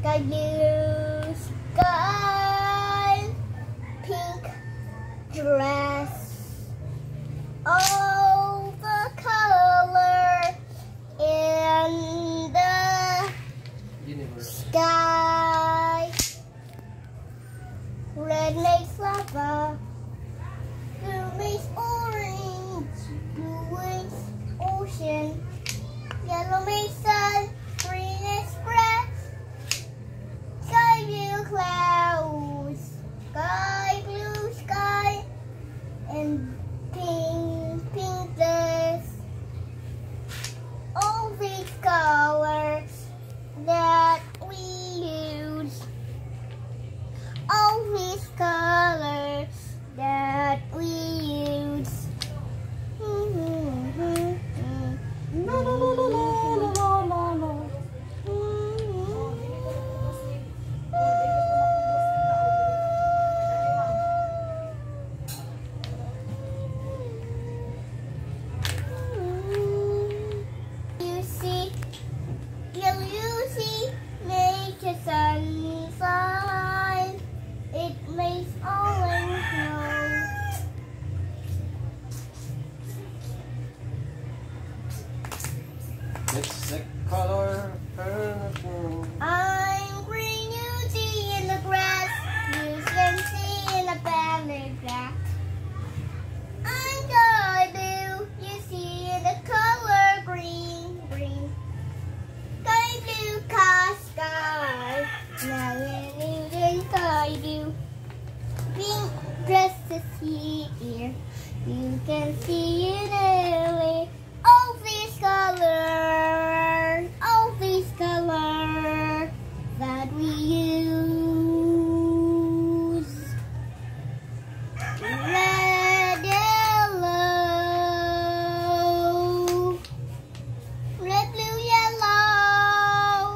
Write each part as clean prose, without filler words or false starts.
sky blue sky, pink dress, all the color in the sky. Red makes lava, blue makes orange, blue makes ocean, yellow makes sun, green is grass, sky blue clouds, sky blue sky, and pink dress. All these colors that we use, all these colors that we use. You see, make a sunshine. It makes orange snow. It's the color. I'm green, you see in the grass. You can see in the valley black. I'm sky blue, you see in the color green, green. Sky blue, sky. Now you can sky blue. Pink dresses here. You can see it early. All these colors that we use. Red, yellow, red, blue, yellow,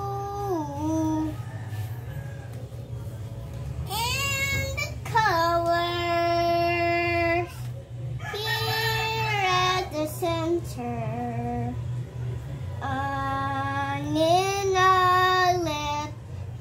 and the colors here at the center. On in our left,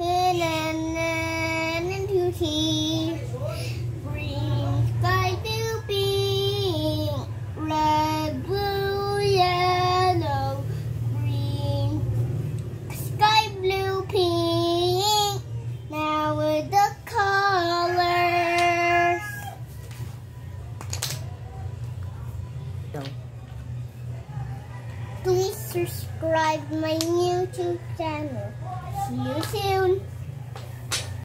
and beauty. Green, sky, blue, pink, red, blue, yellow, green, sky, blue, pink. Now with the colors. Please subscribe my YouTube channel.